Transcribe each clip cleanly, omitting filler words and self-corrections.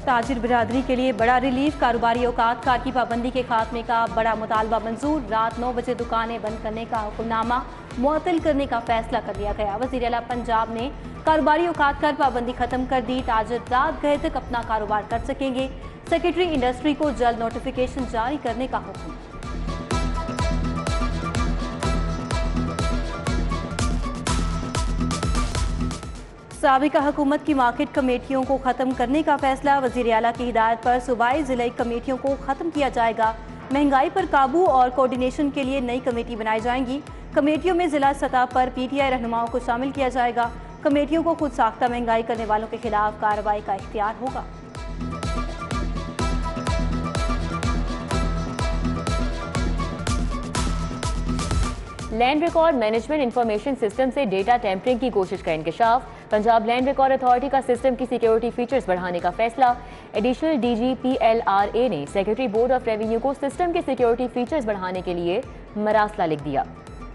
ताजिर बिरादरी के लिए बड़ा रिलीफ। कारोबारी औकात कार की पाबंदी के खात्मे का बड़ा मुतालबा मंजूर। रात 9 बजे दुकानें बंद करने का हुक्मनामा मुअत्तल करने का फैसला कर लिया गया। वज़ीर आला पंजाब ने कारोबारी औकात कार पाबंदी खत्म कर दी। ताजिर रात गए तक अपना कारोबार कर सकेंगे। सेक्रेटरी इंडस्ट्री को जल्द नोटिफिकेशन जारी करने का हुक्म। साबिका हुकूमत की मार्केट कमेटियों को ख़त्म करने का फैसला। वज़ीर आला की हिदायत पर सूबाई ज़िलाई कमेटियों को ख़त्म किया जाएगा। महंगाई पर काबू और कोऑर्डिनेशन के लिए नई कमेटी बनाई जाएंगी। कमेटियों में ज़िला सतह पर PTI रहनुमाओं को शामिल किया जाएगा। कमेटियों को खुद साख्ता महंगाई करने वालों के खिलाफ कार्रवाई का इख्तियार होगा। Land record management information system से डेटा टैंपरिंग की कोशिश का इंकशाफ। पंजाब लैंड रिकॉर्ड अथॉरिटी का सिस्टम की सिक्योरिटी फीचर्स बढ़ाने का फैसला। एडिशनल DG PLRA ने सेक्रेटरी बोर्ड ऑफ रेवेन्यू को सिस्टम के सिक्योरिटी फीचर्स बढ़ाने के लिए मरासला लिख दिया।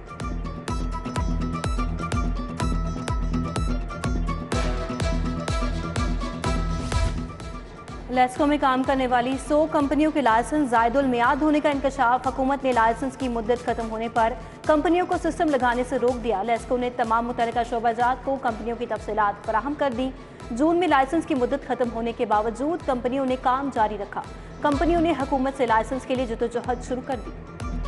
लेस्को में काम करने वाली 100 कंपनियों के लाइसेंस ज़ायदुल मियाद होने का इंकशाफ। हुकूमत ने लाइसेंस की मुद्दत खत्म होने पर कंपनियों को सिस्टम लगाने से रोक दिया। लेस्को ने तमाम मुतल्लिका शोबाजात को कंपनियों की तफसीलात फराहम कर दी। जून में लाइसेंस की मुद्दत खत्म होने के बावजूद कंपनियों ने काम जारी रखा। कंपनियों ने हुकूमत से लाइसेंस के लिए जद्दोजहद शुरू कर दी।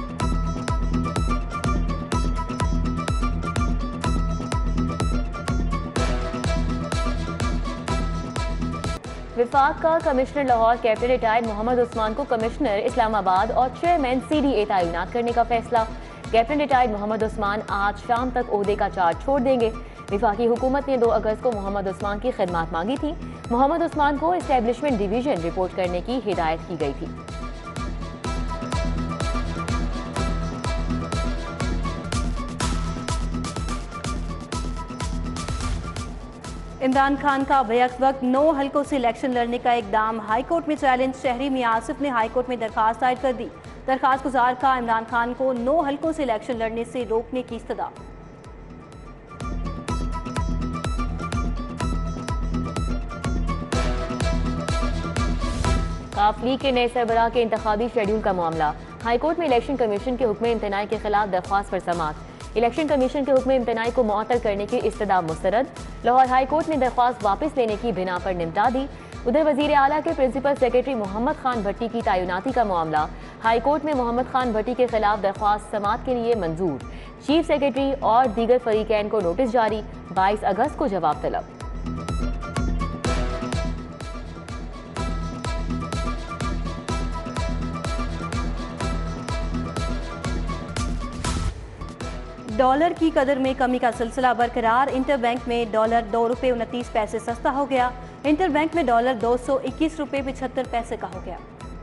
विफाक का commissioner Lahore captain retired Mohammad Usman को कमिश्नर इस्लामाबाद और चेयरमैन CDA तैनात करने का फैसला। कैप्टन रिटायर्ड मोहम्मद उस्मान आज शाम तक ओहदे का चार्ज छोड़ देंगे। विफाकी हुकूमत ने 2 अगस्त को मोहम्मद उस्मान की खिदमत मांगी थी। मोहम्मद उस्मान को एस्टेब्लिशमेंट डिवीजन रिपोर्ट करने की हिदायत की गई थी। इमरान खान का बैक वक्त 9 हल्कों से इलेक्शन लड़ने का इकदाम। हाईकोर्ट में चैलेंज। शहरी मियां आसिफ ने हाईकोर्ट में दरखास्त दायर कर दी। दरखास्त गुजार का इमरान खान को 9 हल्कों से इलेक्शन लड़ने से रोकने की इस्तदा। काफ लीग के नए सरबराह के इंतखाबी शेड्यूल का मामला। हाईकोर्ट में इलेक्शन कमीशन के हुक्म इम्तनाई के खिलाफ दरख्वास्त पर समाअत। इलेक्शन कमीशन के हुक्म इम्तनाई को मुअत्तल करने की इस्तदा मुस्तरद। लाहौर हाईकोर्ट ने दरख्वास्त वापस लेने की बिना पर निपटा दी। उधर वजीर आला के प्रिंसिपल सेक्रेटरी मोहम्मद खान भट्टी की तैनाती का मामला। हाईकोर्ट में मोहम्मद खान भट्टी के खिलाफ दरख्वास्त समाअत के लिए मंजूर। चीफ सेक्रेटरी और दीगर फरीकैन को नोटिस जारी। 22 अगस्त को जवाब तलब। डॉलर की कदर में कमी का सिलसिला बरकरार। इंटर बैंक में डॉलर 2 रुपये 29 पैसे सस्ता हो गया। इंटर बैंक में डॉलर 221 रुपये 75 पैसे का हो गया।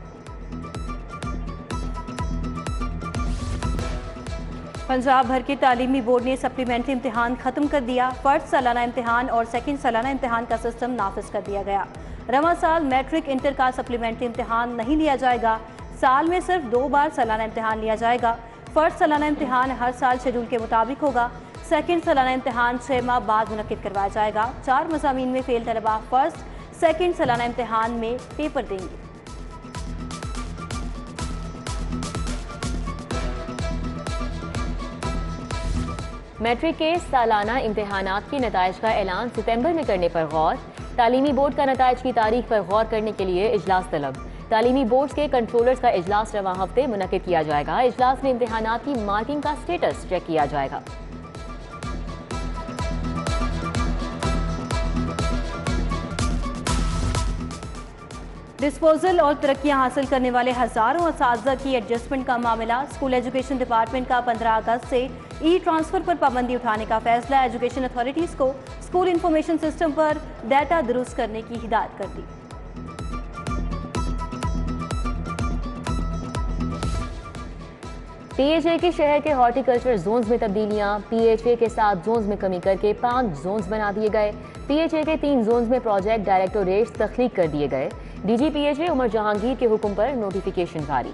पंजाब भर के तालीमी बोर्ड ने सप्लीमेंट्री इम्तिहान खत्म कर दिया। फर्स्ट सालाना इम्तिहान और सेकंड सालाना इम्तिहान का सिस्टम नाफिज कर दिया गया। रवां साल मैट्रिक इंटर का सप्लीमेंट्री इम्तिहान नहीं लिया जाएगा। साल में सिर्फ 2 बार सालाना इम्तिहान लिया जाएगा। फर्स्ट सालाना इम्तिहान हर साल शेड्यूल के मुताबिक होगा। सेकंड सालाना इम्तिहान 6 माह बाद मुनक्किद करवाया जाएगा। 4 मज़ामीन में फेल तलबा फर्स्ट सेकंड सालाना इम्तिहान में पेपर देंगे। मैट्रिक के सालाना इम्तिहानात के नताइज का ऐलान सितंबर में करने पर गौर। तालीमी बोर्ड का नताइज की तारीख पर गौर करने के लिए इजलास तलब। तालीमी बोर्ड के कंट्रोलर्स का इजलास रवां हफ्ते मुनक्किद किया जाएगा। इजलास में इम्तिहानात की मार्किंग का स्टेटस चेक किया जाएगा। डिस्पोजल और तरक्कियां हासिल करने वाले हजारों असातिज़ा की एडजस्टमेंट का मामला। स्कूल एजुकेशन डिपार्टमेंट का 15 अगस्त से ट्रांसफर पर पाबंदी उठाने का फैसला। एजुकेशन अथॉरिटीज़ को स्कूल इंफॉर्मेशन सिस्टम पर डाटा दुरुस्त करने की हिदायत कर दी। PHA के शहर के हॉर्टिकल्चर जोन्स में तब्दीलियां। PHA के 7 जोन्स में कमी करके 5 जोन्स बना दिए गए। PHA के 3 जोन्स में प्रोजेक्ट डायरेक्टोरेट्स तख्लीक कर दिए गए। DG PHA उमर जहांगीर के हुक्म पर नोटिफिकेशन जारी।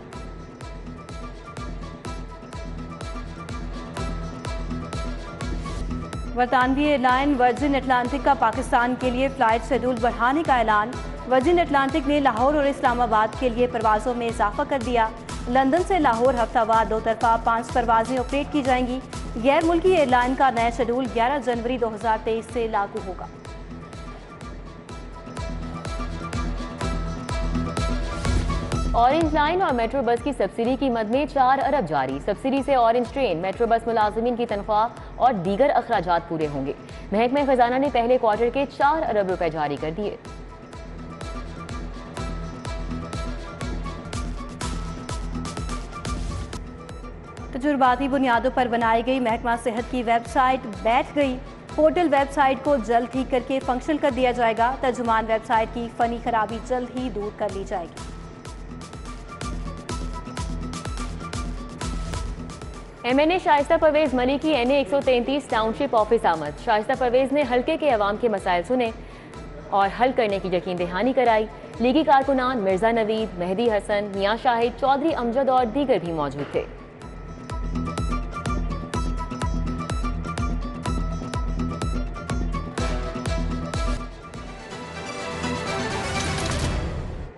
बरतानवी एयरलाइन वर्जिन अटलांटिक का पाकिस्तान के लिए फ्लाइट शेड्यूल बढ़ाने का ऐलान। वर्जिन अटलांटिक ने लाहौर और इस्लामाबाद के लिए परवाज़ों में इजाफा कर दिया। लंदन से लाहौर हफ्तावार 2 तरफा 5 परवाजें ऑपरेट की जाएंगी। गैर मुल्की एयरलाइन का नया शेड्यूल 11 जनवरी 2023 से लागू होगा। ऑरेंज लाइन और मेट्रो बस की सब्सिडी कीमत में 4 अरब जारी। सब्सिडी से ऑरेंज ट्रेन, मेट्रो बस मुलाजिमीन की तनख्वाह और दीगर अखराजात पूरे होंगे। महकमे खजाना ने पहले क्वार्टर के 4 अरब रुपए जारी कर दिए। तजुर्बाती बुनियादों पर बनाई गई महकमा सेहत की वेबसाइट बैठ गई। पोर्टल वेबसाइट को जल्द ठीक करके फंक्शनल कर दिया जाएगा। तर्जुमान वेबसाइट की फनी खराबी जल्द ही दूर कर ली जाएगी। MNA शाइस्ता परवेज मनी की NA 133 टाउनशिप ऑफिस आमद। शाइस्ता परवेज ने हल्के के अवाम के मसाइल सुने और हल करने की यकीन दहानी कराई। लीगी कारकुनान मिर्जा नवीद, मेहदी हसन, मियां शाहिद, चौधरी अमजद और दीगर भी मौजूद थे।